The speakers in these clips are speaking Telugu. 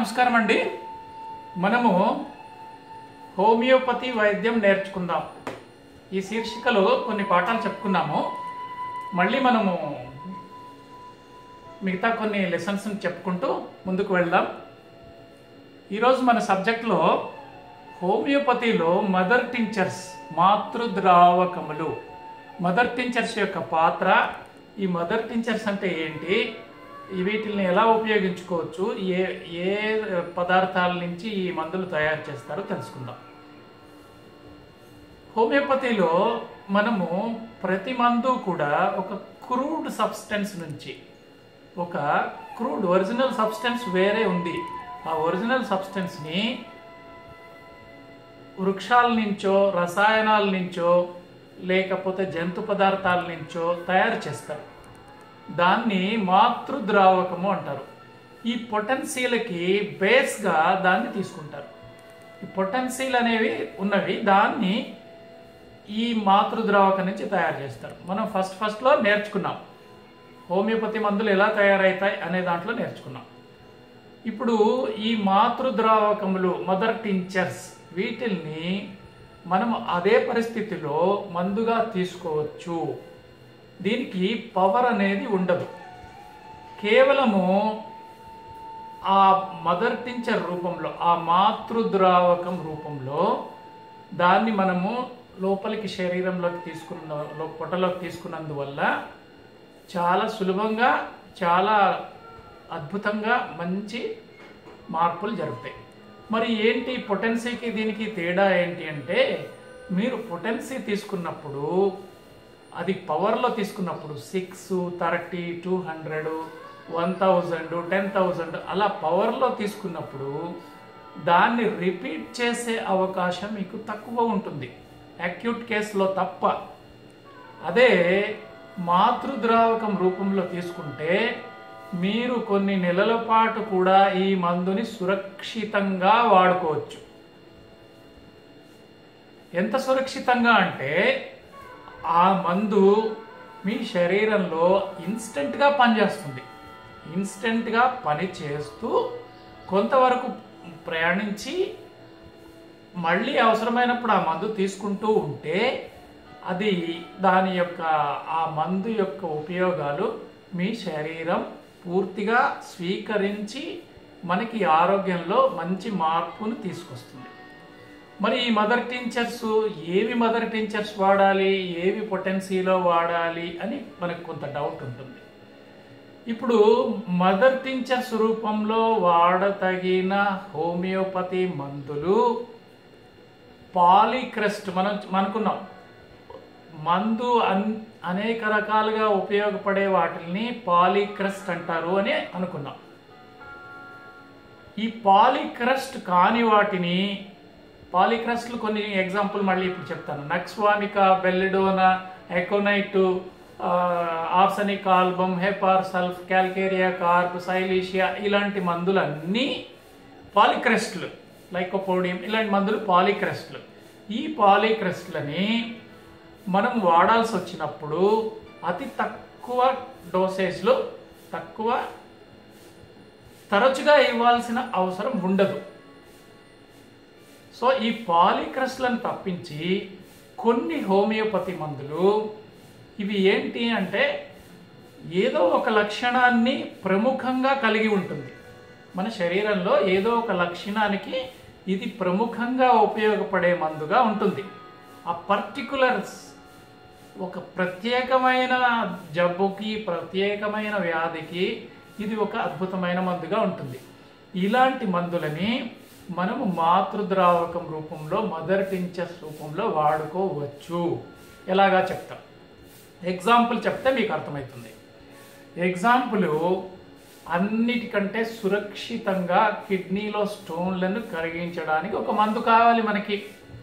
నమస్కారం అండి. మనము హోమియోపతి వైద్యం నేర్చుకుందాం ఈ శీర్షికలో కొన్ని పాఠాలు చెప్పుకున్నాము. మళ్ళీ మనము మిగతా కొన్ని లెసన్స్ చెప్పుకుంటూ ముందుకు వెళ్దాం. ఈరోజు మన సబ్జెక్ట్లో హోమియోపతిలో మదర్ టించర్స్, మాతృద్రావకములు, మదర్ టించర్స్ యొక్క పాత్ర, ఈ మదర్ టించర్స్ అంటే ఏంటి, వీటిని ఎలా ఉపయోగించుకోవచ్చు, ఏ పదార్థాల నుంచి ఈ మందులు తయారు చేస్తారో తెలుసుకుందాం. హోమియోపతిలో మనము ప్రతి మందు కూడా ఒక క్రూడ్ సబ్స్టెన్స్ నుంచి, ఒక క్రూడ్ ఒరిజినల్ సబ్స్టెన్స్ వేరే ఉంది, ఆ ఒరిజినల్ సబ్స్టెన్స్ని వృక్షాల నుంచో, రసాయనాల నుంచో, లేకపోతే జంతు పదార్థాల నుంచో తయారు చేస్తారు. దాన్ని మాతృద్రావకము అంటారు. ఈ పొటెన్సీలకి బేస్గా దాన్ని తీసుకుంటారు. ఈ పొటెన్సీలు అనేవి ఉన్నవి, దాన్ని ఈ మాతృద్రావకం నుంచి తయారు చేస్తారు. మనం ఫస్ట్లో నేర్చుకున్నాం హోమియోపతి మందులు ఎలా తయారవుతాయి అనే దాంట్లో నేర్చుకున్నాం. ఇప్పుడు ఈ మాతృద్రావకములు, మదర్ టించర్స్, వీటిల్ని మనం అదే పరిస్థితిలో మందుగా తీసుకోవచ్చు. దీనికి పవర్ అనేది ఉండదు. కేవలము ఆ మదర్ టించర్ రూపంలో, ఆ మాతృద్రావకం రూపంలో దాన్ని మనము లోపలికి శరీరంలోకి పొట్టలోకి తీసుకున్నందువల్ల చాలా సులభంగా, చాలా అద్భుతంగా మంచి మార్పులు జరుగుతాయి. మరి ఏంటి పొటెన్సీకి దీనికి తేడా ఏంటి అంటే, మీరు పొటెన్సీ తీసుకున్నప్పుడు, అది పవర్లో తీసుకున్నప్పుడు 6, 30, 200, 1000, 10,000 అలా పవర్లో తీసుకున్నప్పుడు దాన్ని రిపీట్ చేసే అవకాశం మీకు తక్కువ ఉంటుంది, అక్యూట్ కేసులో తప్ప. అదే మాతృద్రావకం రూపంలో తీసుకుంటే మీరు కొన్ని నెలల పాటు కూడా ఈ మందుని సురక్షితంగా వాడుకోవచ్చు. ఎంత సురక్షితంగా అంటే, ఆ మందు మీ శరీరంలో ఇన్స్టెంట్గా పనిచేస్తుంది. ఇన్స్టెంట్గా పని చేస్తూ కొంతవరకు ప్రయాణించి మళ్ళీ అవసరమైనప్పుడు ఆ మందు తీసుకుంటూ ఉంటే, అది దాని యొక్క, ఆ మందు యొక్క ఉపయోగాలు మీ శరీరం పూర్తిగా స్వీకరించి మనకి ఆరోగ్యంలో మంచి మార్పును తీసుకొస్తుంది. మరి ఈ మదర్ టించర్స్, ఏవి మదర్ టించర్స్ వాడాలి, ఏవి పొటెన్సీలో వాడాలి అని మనకు కొంత డౌట్ ఉంటుంది. ఇప్పుడు మదర్ టించర్స్ రూపంలో వాడతగిన హోమియోపతి మందులు పాలీక్రెస్ట్. మనం అనుకున్నాం మందు అనేక రకాలుగా ఉపయోగపడే వాటిని పాలీక్రెస్ట్ అంటారు అని అనుకున్నాం. ఈ పాలీక్రెస్ట్ కాని వాటిని, పాలీక్రెస్ట్లు కొన్ని ఎగ్జాంపుల్ మళ్ళీ ఇప్పుడు చెప్తాను. Nux vomica, belladonna, aconite, arsenic album, hepar sulph, calcarea carb, silicea, ఇలాంటి మందులన్నీ పాలీక్రెస్ట్లు. లైకోపోడియం, ఇలాంటి మందులు పాలీక్రెస్ట్లు. ఈ పాలీక్రెస్ట్లని మనం వాడాల్సి వచ్చినప్పుడు అతి తక్కువ డోసేజ్లో, తరచుగా ఇవ్వాల్సిన అవసరం ఉండదు. సో ఈ పాలీక్రెస్ట్లను తప్పించి కొన్ని హోమియోపతి మందులు, ఇవి ఏంటి అంటే ఏదో ఒక లక్షణాన్ని ప్రముఖంగా కలిగి ఉంటుంది. మన శరీరంలో ఏదో ఒక లక్షణానికి ఇది ప్రముఖంగా ఉపయోగపడే మందుగా ఉంటుంది. ఆ పర్టికులర్స్ ఒక ప్రత్యేకమైన జబ్బుకి, ప్రత్యేకమైన వ్యాధికి ఇది ఒక అద్భుతమైన మందుగా ఉంటుంది. ఇలాంటి మందులని మనము మాతృద్రావకం రూపంలో, మదర్ టించర్స్ రూపంలో వాడుకోవచ్చు. ఎలాగా చెప్తాం, ఎగ్జాంపుల్ చెప్తే మీకు అర్థమవుతుంది. ఎగ్జాంపుల్, అన్నిటికంటే సురక్షితంగా కిడ్నీలో స్టోన్లను కరిగించడానికి ఒక మందు కావాలి మనకి.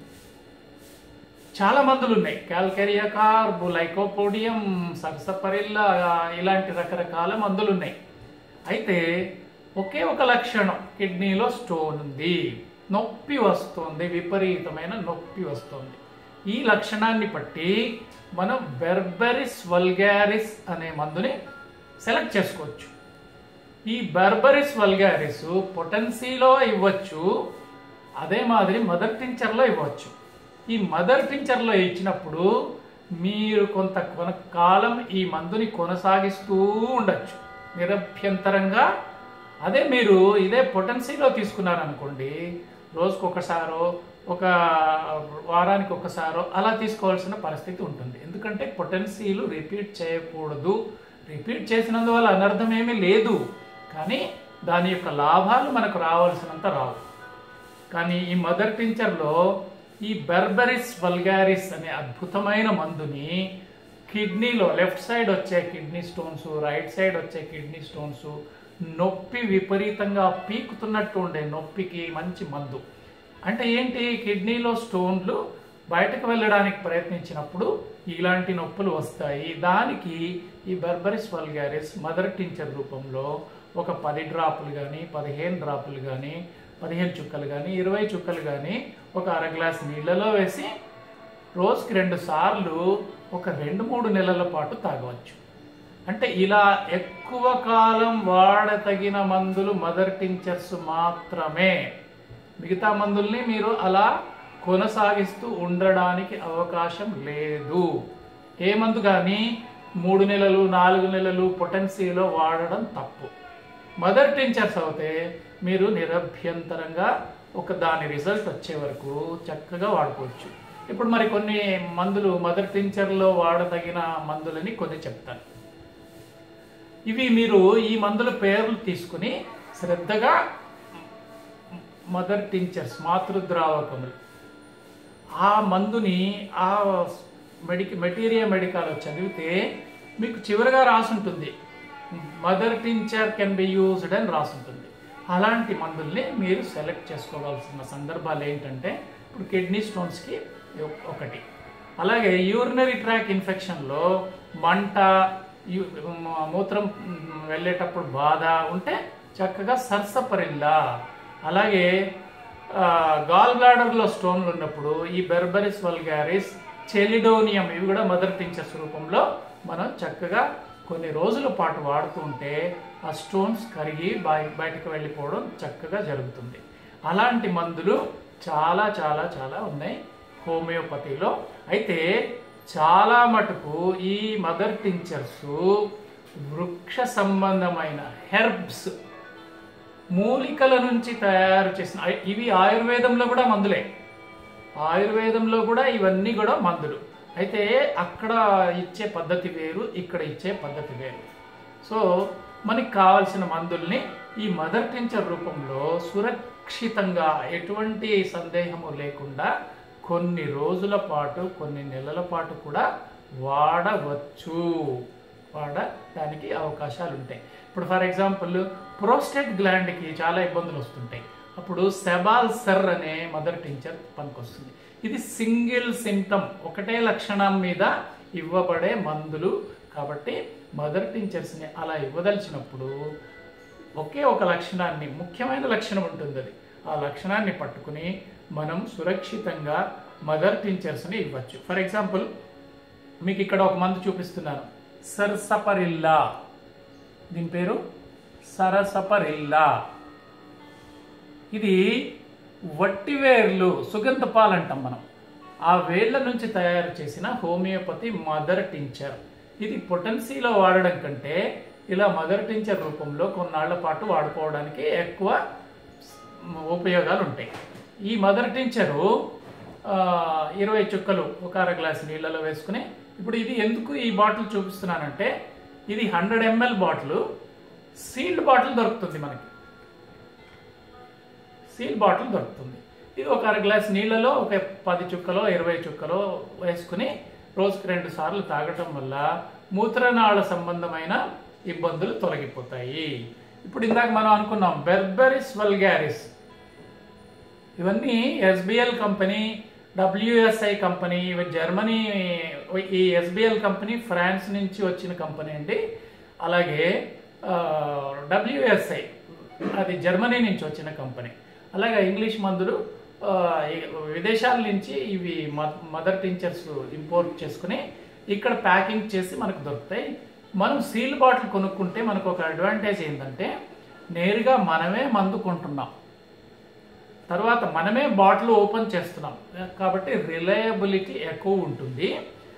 చాలా మందులు ఉన్నాయి, క్యాల్కేరియా కార్బ్, లైకోపోడియం, సర్సపరిల్లా, ఇలాంటి రకరకాల మందులు ఉన్నాయి. అయితే ఒకే ఒక లక్షణం, కిడ్నీలో స్టోన్ ఉంది, నొప్పి వస్తుంది, విపరీతమైన నొప్పి వస్తుంది. ఈ లక్షణాన్ని బట్టి మనం బెర్బెరిస్ వల్గారిస్ అనే మందుని సెలెక్ట్ చేసుకోవచ్చు. ఈ బెర్బరిస్ వల్గారిస్ పొటెన్సీలో ఇవ్వచ్చు, అదే మాదిరి మదర్ టించర్లో ఇవ్వచ్చు. ఈ మదర్ టించర్లో ఇచ్చినప్పుడు మీరు కొంతకాలం ఈ మందుని కొనసాగిస్తూ ఉండొచ్చు నిరభ్యంతరంగా. అదే మీరు ఇదే పొటెన్సీలో తీసుకున్నారనుకోండి, రోజుకొకసారో ఒక వారానికి ఒకసారో అలా తీసుకోవాల్సిన పరిస్థితి ఉంటుంది. ఎందుకంటే పొటెన్సీలు రిపీట్ చేయకూడదు. రిపీట్ చేసినందువల్ల అనర్థం ఏమీ లేదు, కానీ దాని యొక్క లాభాలు మనకు రావాల్సినంత రావు. కానీ ఈ మదర్ టించర్లో ఈ బెర్బరిస్ వల్గారిస్ అనే అద్భుతమైన మందుని కిడ్నీలో లెఫ్ట్ సైడ్ వచ్చే కిడ్నీ స్టోన్స్, రైట్ సైడ్ వచ్చే కిడ్నీ స్టోన్స్, నొప్పి విపరీతంగా పీకుతున్నట్టు ఉండే నొప్పికి మంచి మందు. అంటే ఏంటి, కిడ్నీలో స్టోన్లు బయటకు వెళ్ళడానికి ప్రయత్నించినప్పుడు ఇలాంటి నొప్పులు వస్తాయి. దానికి ఈ బెర్బరిస్ వల్గారిస్ మదర్ టించర్ రూపంలో ఒక 10 డ్రాపులు కానీ 15 డ్రాపులు కానీ 15 చుక్కలు కానీ 20 చుక్కలు కానీ ఒక అర గ్లాస్ నీళ్ళలో వేసి రోజుకి 2 సార్లు ఒక 2-3 నెలల పాటు తాగవచ్చు. అంటే ఇలా ఎక్కువ కాలం వాడతగిన మందులు మదర్ టించర్స్ మాత్రమే. మిగతా మందుల్ని మీరు అలా కొనసాగిస్తూ ఉండడానికి అవకాశం లేదు. ఏ మందు కానీ 3 నెలలు 4 నెలలు పొటెన్సీలో వాడడం తప్పు. మదర్ టించర్స్ అయితే మీరు నిరభ్యంతరంగా దాని రిజల్ట్ వచ్చే వరకు చక్కగా వాడుకోవచ్చు. ఇప్పుడు మరి కొన్ని మందులు మదర్ టించర్లో వాడదగిన మందులని కొన్ని చెప్తాను. ఇవి మీరు ఈ మందుల పేర్లు తీసుకుని శ్రద్ధగా మదర్ టించర్స్ మాతృద్రావకములు ఆ మందుని ఆ మెటీరియా మెడికాలో చదివితే మీకు చివరిగా రాసుంటుంది mother tincture can be used అని రాసుంటుంది. అలాంటి మందుల్ని మీరు సెలెక్ట్ చేసుకోవాల్సిన సందర్భాలు ఏంటంటే, ఇప్పుడు కిడ్నీ స్టోన్స్కి ఒకటి, అలాగే యూరినరీ ట్రాక్ ఇన్ఫెక్షన్లో మంట, మూత్రం వెళ్ళేటప్పుడు బాధ ఉంటే చక్కగా సర్సపరిల్లా, అలాగే గాల్ బ్లాడర్లో స్టోన్లు ఉన్నప్పుడు ఈ బెర్బరిస్ వల్గారిస్, చెలిడోనియం ఇవి కూడా మదర్ టించర్స్ రూపంలో మనం చక్కగా కొన్ని రోజుల పాటు వాడుతూ ఉంటే ఆ స్టోన్స్ కరిగి బయటకు వెళ్ళిపోవడం చక్కగా జరుగుతుంది. అలాంటి మందులు చాలా చాలా చాలా ఉన్నాయి హోమియోపతిలో. అయితే చాలా మటుకు ఈ మదర్ టించర్స్ వృక్ష సంబంధమైన హెర్బ్స్, మూలికల నుంచి తయారు చేసిన ఇవి ఆయుర్వేదంలో కూడా మందులే. ఆయుర్వేదంలో కూడా ఇవన్నీ కూడా మందులు. అయితే అక్కడ ఇచ్చే పద్ధతి వేరు, ఇక్కడ ఇచ్చే పద్ధతి వేరు. సో మనకి కావాల్సిన మందుల్ని ఈ మదర్ టించర్ రూపంలో సురక్షితంగా ఎటువంటి సందేహము లేకుండా కొన్ని రోజుల పాటు కొన్ని నెలల పాటు కూడా వాడవచ్చు, వాడడానికి అవకాశాలు ఉంటాయి. ఇప్పుడు ఫర్ ఎగ్జాంపుల్ ప్రోస్టేట్ గ్లాండ్కి చాలా ఇబ్బందులు వస్తుంటాయి. అప్పుడు సెబాల్ సెర్ అనే మదర్ టించర్ పనికొస్తుంది. ఇది సింగిల్ సింప్టమ్, ఒకటే లక్షణం మీద ఇవ్వబడే మందులు. కాబట్టి మదర్ టించర్స్ని అలా ఇవ్వదలిచినప్పుడు ఒకే ఒక లక్షణాన్ని, ముఖ్యమైన లక్షణం ఉంటుంది, అది ఆ లక్షణాన్ని పట్టుకుని మనం సురక్షితంగా మదర్ టించర్స్ని ఇవ్వచ్చు. ఫర్ ఎగ్జాంపుల్ మీకు ఇక్కడ ఒక మందు చూపిస్తున్నాను, సర్సపరిల్లా. దీని పేరు సరసపరిల్లా. ఇది వట్టి వేర్లు, సుగంధ పాలు అంటాం మనం, ఆ వేళ్ల నుంచి తయారు చేసిన హోమియోపతి మదర్ టించర్. ఇది పొటెన్సీలో వాడడం కంటే ఇలా మదర్ టించర్ రూపంలో కొన్నాళ్ల పాటు వాడుకోవడానికి ఎక్కువ ఉపయోగాలు ఉంటాయి. ఈ మదర్ టించరు 20 చుక్కలు ఒక అర గ్లాస్ నీళ్ళలో వేసుకుని, ఇప్పుడు ఇది ఎందుకు ఈ బాటిల్ చూపిస్తున్నానంటే, ఇది 100 ml బాటిల్, సీల్డ్ బాటిల్ దొరుకుతుంది మనకి, సీల్ బాటిల్ దొరుకుతుంది. ఇది ఒక అర గ్లాస్ నీళ్ళలో ఒక 10 చుక్కలో 20 చుక్కలో వేసుకుని రోజుకి 2 సార్లు తాగటం వల్ల మూత్రనాళ సంబంధమైన ఇబ్బందులు తొలగిపోతాయి. ఇప్పుడు ఇందాక మనం అనుకున్నాం బెర్బరిస్ వల్గారిస్, ఇవన్నీ SBL company, WSI company, Germany. ఈ ఎస్బిఎల్ కంపెనీ ఫ్రాన్స్ నుంచి వచ్చిన కంపెనీ అండి. అలాగే డబ్ల్యూఎస్ఐ అది జర్మనీ నుంచి వచ్చిన కంపెనీ. అలాగే ఇంగ్లీష్ మందులు విదేశాల నుంచి ఇవి మదర్ టించర్స్ ఇంపోర్ట్ చేసుకుని ఇక్కడ ప్యాకింగ్ చేసి మనకు దొరుకుతాయి. మనం సీల్ బాటిల్ కొనుక్కుంటే మనకు ఒక అడ్వాంటేజ్ ఏంటంటే, నేరుగా మనమే మందు కొంటున్నాం, తర్వాత మనమే బాటిల్ ఓపెన్ చేస్తున్నాం కాబట్టి రిలయబిలిటీ ఎక్కువ ఉంటుంది.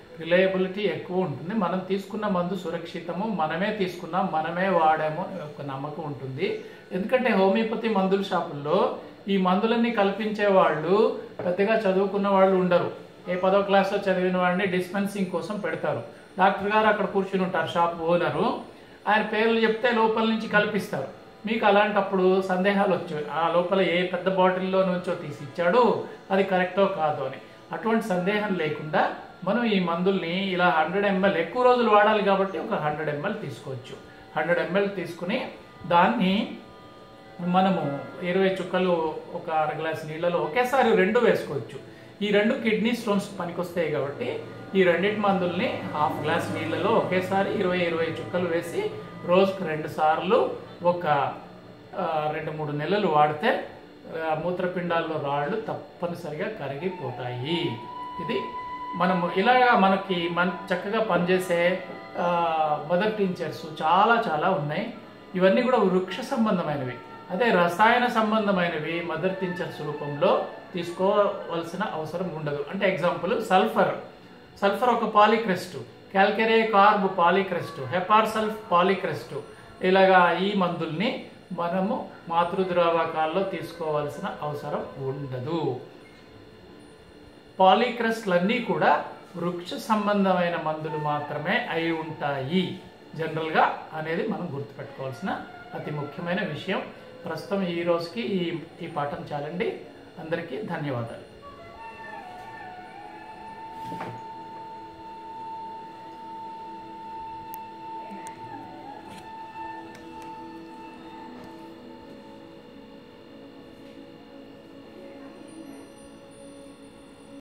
మనం తీసుకున్న మందు సురక్షితము, మనమే తీసుకున్నాం, మనమే వాడాము ఒక నమ్మకం ఉంటుంది. ఎందుకంటే హోమియోపతి మందుల షాపుల్లో ఈ మందులన్నీ కల్పించే వాళ్ళు పెద్దగా చదువుకున్న వాళ్ళు ఉండరు. ఏ 10వ క్లాస్లో చదివిన వాడిని డిస్పెన్సింగ్ కోసం పెడతారు. డాక్టర్ గారు అక్కడ కూర్చుని ఉంటారు, షాప్ ఓనరు, ఆయన పేర్లు చెప్తే లోపల నుంచి కల్పిస్తారు. మీకు అలాంటప్పుడు సందేహాలు వచ్చాయి, ఆ లోపల ఏ పెద్ద బాటిల్లో నుంచో తీసి ఇచ్చాడు, అది కరెక్టో కాదో అని. అటువంటి సందేహం లేకుండా మనం ఈ మందుల్ని ఇలా 100 ml ఎక్కువ రోజులు వాడాలి కాబట్టి ఒక 100 ml తీసుకోవచ్చు. 100 ml తీసుకుని దాన్ని మనము 20 చుక్కలు ఒక అర గ్లాస్ నీళ్ళలో ఒకేసారి 2 వేసుకోవచ్చు. ఈ 2 కిడ్నీ స్టోన్స్ పనికొస్తాయి కాబట్టి ఈ రెండింటి మందుల్ని హాఫ్ గ్లాస్ నీళ్ళలో ఒకేసారి 20 చుక్కలు వేసి రోజుకు 2 సార్లు ఒక 2-3 నెలలు వాడితే మూత్రపిండాల్లో రాళ్ళు తప్పనిసరిగా కరిగిపోతాయి. ఇది మనము ఇలాగా మనకి చక్కగా పనిచేసే మదర్ టించర్స్ చాలా ఉన్నాయి. ఇవన్నీ కూడా వృక్ష సంబంధమైనవి. అదే రసాయన సంబంధమైనవి మదర్ టించర్స్ రూపంలో తీసుకోవాల్సిన అవసరం ఉండదు. అంటే ఎగ్జాంపుల్ సల్ఫర్ ఒక polychrest, calcarea carb polychrest, hepar sulph polychrest, ఇలాగా ఈ మందుల్ని మనము మాతృద్రావకాల్లో తీసుకోవాల్సిన అవసరం ఉండదు. పాలిక్రెస్ట్లన్నీ కూడా వృక్ష సంబంధమైన మందులు మాత్రమే అయి ఉంటాయి జనరల్గా అనేది మనం గుర్తుపెట్టుకోవాల్సిన అతి ముఖ్యమైన విషయం. ప్రస్తుతం ఈ రోజుకి ఈ పాఠం చాలండి. అందరికీ ధన్యవాదాలు.